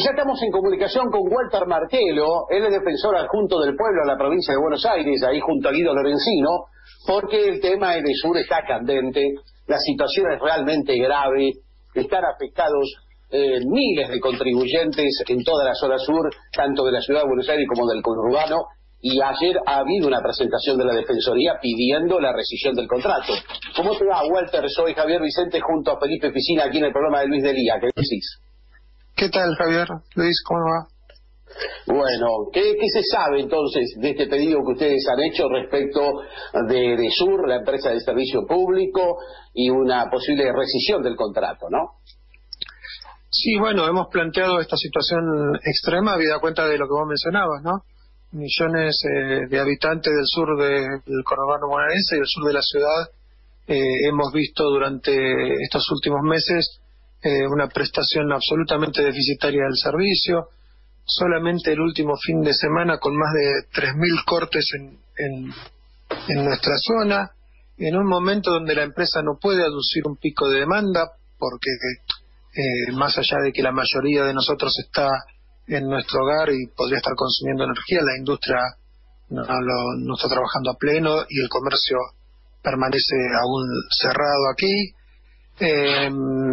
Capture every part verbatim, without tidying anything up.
ya estamos en comunicación con Walter Martelo, él es defensor adjunto del pueblo a la provincia de Buenos Aires, ahí junto a Guido Lorenzino, porque el tema de Edesur está candente, la situación es realmente grave, están afectados eh, miles de contribuyentes en toda la zona sur, tanto de la ciudad de Buenos Aires como del conurbano, y ayer ha habido una presentación de la Defensoría pidiendo la rescisión del contrato. ¿Cómo te va, Walter? Soy Javier Vicente junto a Felipe Piscina aquí en el programa de Luis Delía. ¿Qué decís? ¿Qué tal, Javier? Luis, ¿cómo va? Bueno, ¿qué, ¿qué se sabe entonces de este pedido que ustedes han hecho respecto de Edesur, la empresa de servicio público, y una posible rescisión del contrato, no? Sí, bueno, hemos planteado esta situación extrema, habida cuenta de lo que vos mencionabas, ¿no? Millones eh, de habitantes del sur de, del conurbano bonaerense y del sur de la ciudad eh, hemos visto durante estos últimos meses eh, una prestación absolutamente deficitaria del servicio. Solamente el último fin de semana con más de tres mil cortes en, en, en nuestra zona, en un momento donde la empresa no puede aducir un pico de demanda, porque eh, más allá de que la mayoría de nosotros está en nuestro hogar y podría estar consumiendo energía, la industria no, lo, no está trabajando a pleno y el comercio permanece aún cerrado aquí. Eh,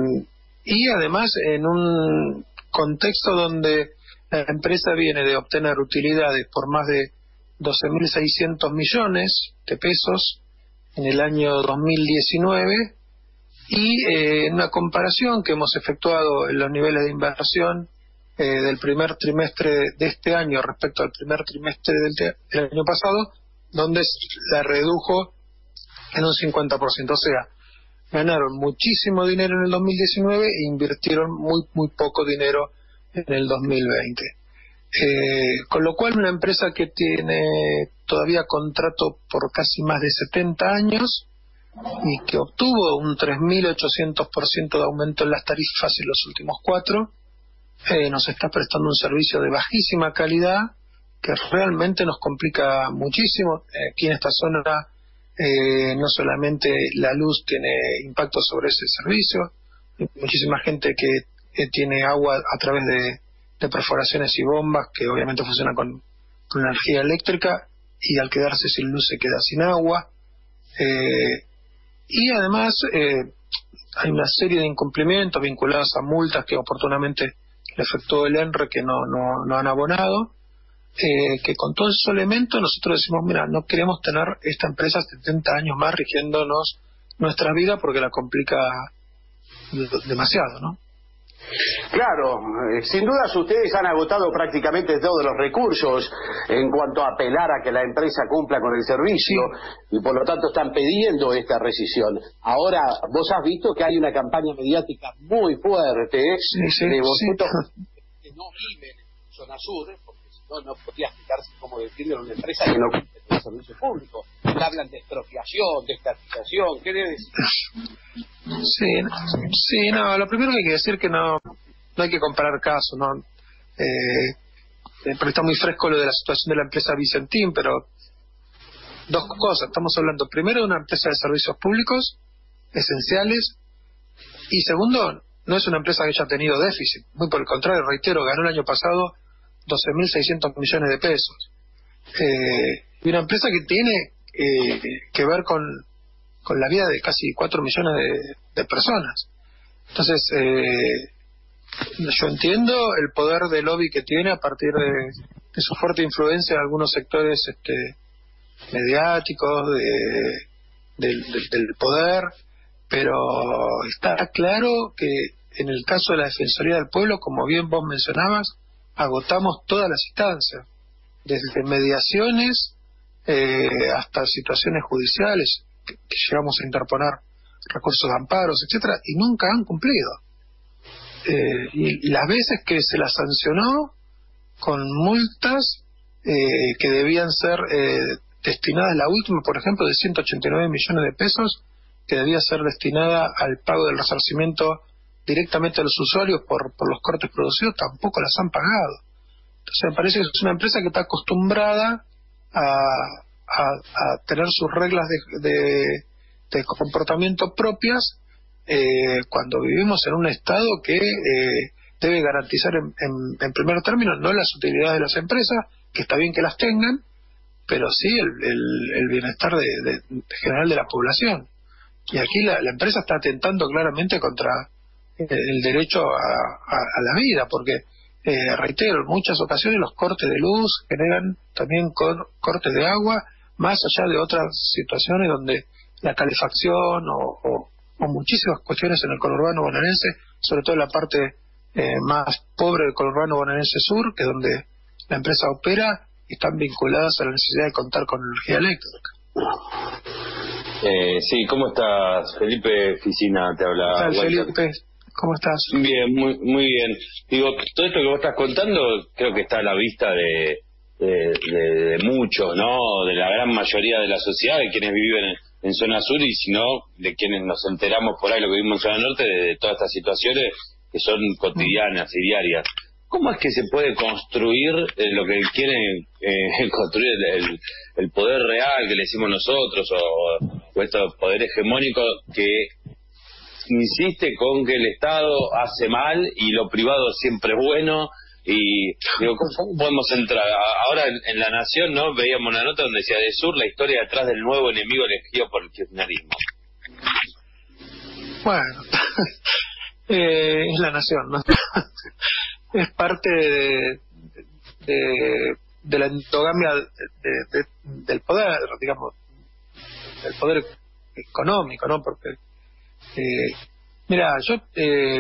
y además en un contexto donde la empresa viene de obtener utilidades por más de doce mil seiscientos millones de pesos en el año dos mil diecinueve y eh, en una comparación que hemos efectuado en los niveles de inversión eh, del primer trimestre de este año respecto al primer trimestre del, del año pasado, donde la redujo en un cincuenta por ciento. O sea, ganaron muchísimo dinero en el dos mil diecinueve e invirtieron muy, muy poco dinero en el dos mil veinte. Eh, con lo cual una empresa que tiene todavía contrato por casi más de setenta años y que obtuvo un tres mil ochocientos por ciento de aumento en las tarifas en los últimos cuatro, eh, nos está prestando un servicio de bajísima calidad que realmente nos complica muchísimo. Eh, aquí en esta zona eh, no solamente la luz tiene impacto sobre ese servicio, hay muchísima gente que que tiene agua a través de, de perforaciones y bombas que obviamente funcionan con, con energía eléctrica, y al quedarse sin luz se queda sin agua. Eh, y además eh, hay una serie de incumplimientos vinculados a multas que oportunamente le efectuó el ENRE que no, no, no han abonado, eh, que con todo esos elementos nosotros decimos, mira, no queremos tener esta empresa setenta años más rigiéndonos nuestra vida porque la complica demasiado, ¿no? Claro, eh, sin dudas ustedes han agotado prácticamente todos los recursos en cuanto a apelar a que la empresa cumpla con el servicio, sí, y por lo tanto están pidiendo esta rescisión. Ahora, vos has visto que hay una campaña mediática muy fuerte ¿eh? sí, sí, de vosotros sí. que no viven en zona sur, porque si no, no podría explicarse cómo decirle a una empresa que no cumple con el servicio público. Hablan de expropiación, de estatización, ¿qué debe decir? Sí, sí, no, lo primero que hay que decir que no, no hay que comparar casos, ¿no? Eh, porque está muy fresco lo de la situación de la empresa Vicentín, pero dos cosas, estamos hablando primero de una empresa de servicios públicos esenciales, y segundo, no es una empresa que haya tenido déficit, muy por el contrario, reitero, ganó el año pasado doce mil seiscientos millones de pesos. Eh, y una empresa que tiene eh, que ver con con la vida de casi cuatro millones de, de personas. Entonces, eh, yo entiendo el poder de lobby que tiene a partir de, de su fuerte influencia en algunos sectores este, mediáticos, de, del, del, del poder, pero está claro que en el caso de la Defensoría del Pueblo, como bien vos mencionabas, agotamos todas las instancias, desde mediaciones eh, hasta situaciones judiciales, que llegamos a interponer recursos de amparos, etcétera, y nunca han cumplido. Eh, y, y las veces que se las sancionó con multas eh, que debían ser eh, destinadas, la última, por ejemplo, de ciento ochenta y nueve millones de pesos, que debía ser destinada al pago del resarcimiento directamente a los usuarios por, por los cortes producidos, tampoco las han pagado. Entonces me parece que es una empresa que está acostumbrada a A, a tener sus reglas de, de, de comportamiento propias eh, cuando vivimos en un estado que eh, debe garantizar en, en, en primer término no las utilidades de las empresas, que está bien que las tengan, pero sí el, el, el bienestar de, de, de general de la población. Y aquí la, la empresa está atentando claramente contra el derecho a, a, a la vida, porque, eh, reitero, en muchas ocasiones los cortes de luz generan también cor, cortes de agua, más allá de otras situaciones donde la calefacción o, o, o muchísimas cuestiones en el conurbano bonaerense, sobre todo en la parte eh, más pobre del conurbano bonaerense sur, que es donde la empresa opera, están vinculadas a la necesidad de contar con energía eléctrica. Eh, sí, ¿cómo estás, Felipe Ficina? Te habla. ¿Qué tal, Felipe? ¿Cómo estás? Bien, muy muy bien. Digo, todo esto que vos estás contando creo que está a la vista de, de, de, de muchos, ¿no? De la gran mayoría de la sociedad, de quienes viven en, en zona sur, y si no, de quienes nos enteramos por ahí, lo que vimos en zona norte, de, de todas estas situaciones que son cotidianas y diarias. ¿Cómo es que se puede construir eh, lo que quieren eh, construir el, el, el poder real que le decimos nosotros, o, o este poder hegemónico que insiste con que el Estado hace mal y lo privado siempre es bueno? Y digo, ¿cómo podemos entrar? Ahora en, en La Nación, ¿no?, veíamos una nota donde decía: de Sur, la historia detrás del nuevo enemigo elegido por el kirchnerismo. Bueno, eh, es La Nación, ¿no? Es parte de, de, de la endogamia de, de, del poder, digamos, del poder económico, ¿no? Porque, eh, mira, yo eh,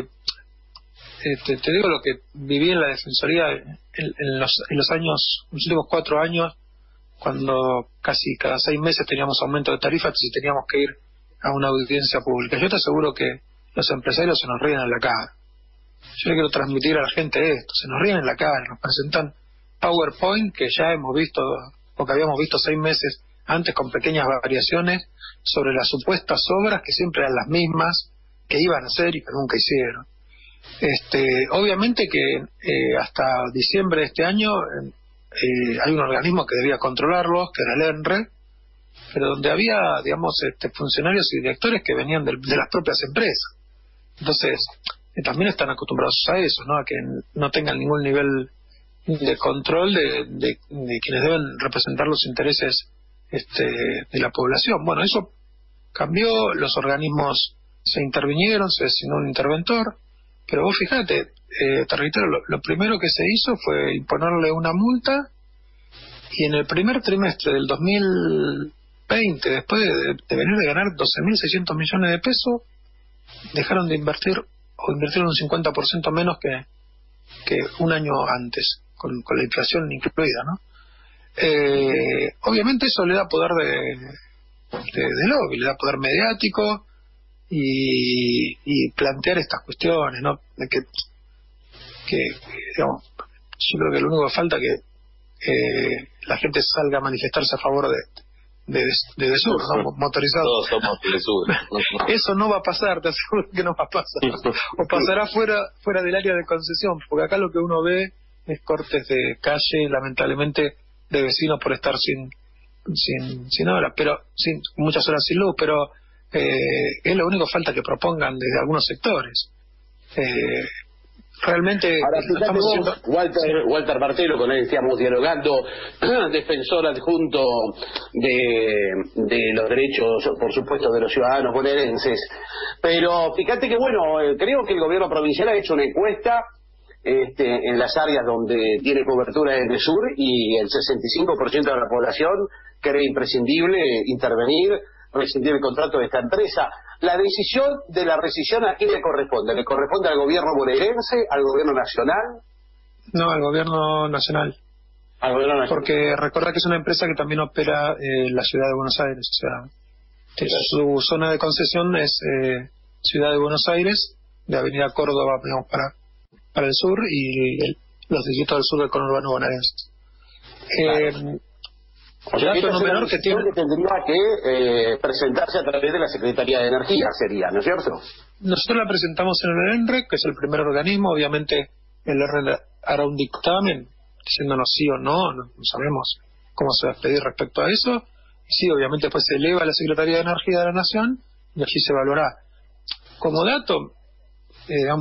te, te digo lo que viví en la Defensoría en, en, los, en los años, los últimos cuatro años, cuando casi cada seis meses teníamos aumento de tarifas y teníamos que ir a una audiencia pública. Yo te aseguro que los empresarios se nos ríen en la cara. Yo le quiero transmitir a la gente esto: se nos ríen en la cara, nos presentan PowerPoint que ya hemos visto, o que habíamos visto seis meses antes, con pequeñas variaciones sobre las supuestas obras que siempre eran las mismas, que iban a hacer y que nunca hicieron. Este, obviamente que eh, hasta diciembre de este año eh, hay un organismo que debía controlarlos, que era el ENRE, pero donde había, digamos, este, funcionarios y directores que venían de, de las propias empresas. Entonces, eh, también están acostumbrados a eso, ¿no? A que no tengan ningún nivel de control de, de, de quienes deben representar los intereses este, de la población. Bueno, eso cambió, los organismos se intervinieron, se designó un interventor, pero vos fíjate, eh, te reitero, lo, lo primero que se hizo fue imponerle una multa, y en el primer trimestre del dos mil veinte, después de, de venir de ganar doce mil seiscientos millones de pesos, dejaron de invertir, o invirtieron un cincuenta por ciento menos que, que un año antes, con, con la inflación incluida, ¿no? Eh, obviamente eso le da poder de, de, de lobby, le da poder mediático, y, y plantear estas cuestiones, ¿no? De que, que, digamos, yo creo que lo único que falta es que eh, la gente salga a manifestarse a favor de de, de, de sur, ¿no? Motorizado. Todos somos de sur. Eso no va a pasar, te aseguro que no va a pasar. O pasará fuera fuera del área de concesión, porque acá lo que uno ve es cortes de calle, lamentablemente, de vecinos por estar sin sin sin horas, pero sin muchas horas sin luz, pero eh, es lo único que falta que propongan desde algunos sectores. Eh, realmente ahora fíjate vos, siendo... Walter, sí. Walter Martelo, con él estamos dialogando, defensor adjunto de, de los derechos, por supuesto, de los ciudadanos bonaerenses. Pero fíjate que, bueno, eh, creo que el gobierno provincial ha hecho una encuesta este, en las áreas donde tiene cobertura en el sur, y el sesenta y cinco por ciento de la población cree imprescindible intervenir, rescindir el contrato de esta empresa. La decisión de la rescisión, ¿a quién le corresponde? ¿Le corresponde al gobierno bonaerense, al gobierno nacional? No, al gobierno nacional. Al gobierno nacional. Porque recuerda que es una empresa que también opera en eh, la ciudad de Buenos Aires. O sea, su zona de concesión es eh, ciudad de Buenos Aires, de Avenida Córdoba, digamos, para, para el sur, y el, los distritos del sur del conurbano bonaerense. Claro. Eh, O sea, que no menor que, tiene... que tendría que eh, presentarse a través de la Secretaría de Energía, sería, ¿no es cierto? Nosotros la presentamos en el ENRE, que es el primer organismo. Obviamente el ENRE hará un dictamen diciéndonos sí o no, no, no sabemos cómo se va a pedir respecto a eso. Y sí, obviamente después se eleva a la Secretaría de Energía de la Nación y allí se evaluará. Como dato, eh, digamos,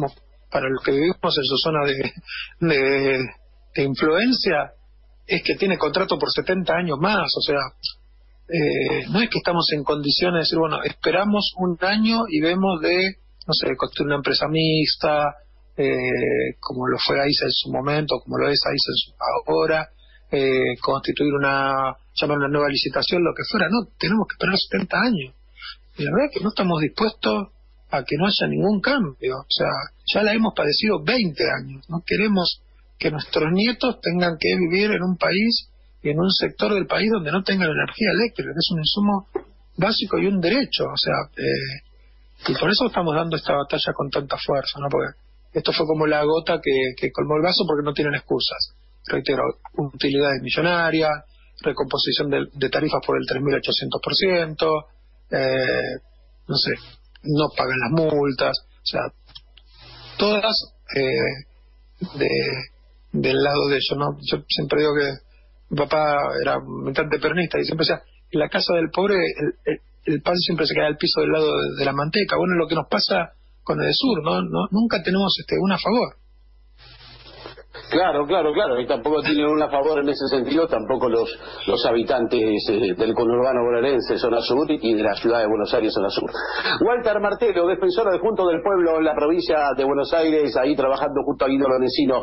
para los que vivimos en su zona de, de, de influencia, es que tiene contrato por setenta años más. O sea, eh, no es que estamos en condiciones de decir, bueno, esperamos un año y vemos de, no sé, construir una empresa mixta, eh, como lo fue AISA en su momento, como lo es AISA en su, ahora, eh, constituir una, llamar una nueva licitación, lo que fuera. No, tenemos que esperar setenta años. Y la verdad es que no estamos dispuestos a que no haya ningún cambio. O sea, ya la hemos padecido veinte años. No queremos que nuestros nietos tengan que vivir en un país y en un sector del país donde no tengan energía eléctrica, que es un insumo básico y un derecho. O sea, eh, y por eso estamos dando esta batalla con tanta fuerza, ¿no? Porque esto fue como la gota que, que colmó el vaso, porque no tienen excusas. Reitero, utilidades millonarias, recomposición de, de tarifas por el tres mil ochocientos por ciento, eh, no sé, no pagan las multas, o sea, todas eh, de del lado de ellos, ¿no? Yo siempre digo que mi papá era militante peronista y siempre decía, en la casa del pobre el, el, el pan siempre se cae al piso del lado de, de la manteca. Bueno, lo que nos pasa con el sur, ¿no? no nunca tenemos este una a favor. Claro, claro, claro, y tampoco tienen una a favor en ese sentido, tampoco los los habitantes eh, del conurbano bonaerense, zona sur, y de la ciudad de Buenos Aires, zona sur. Walter Martelo, defensor adjunto del pueblo en la provincia de Buenos Aires, ahí trabajando junto a Guido Lorenzino.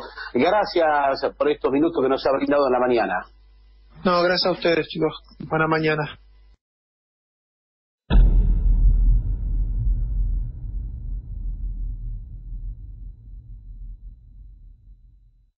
Gracias por estos minutos que nos ha brindado en la mañana. No, gracias a ustedes, chicos. Buena mañana.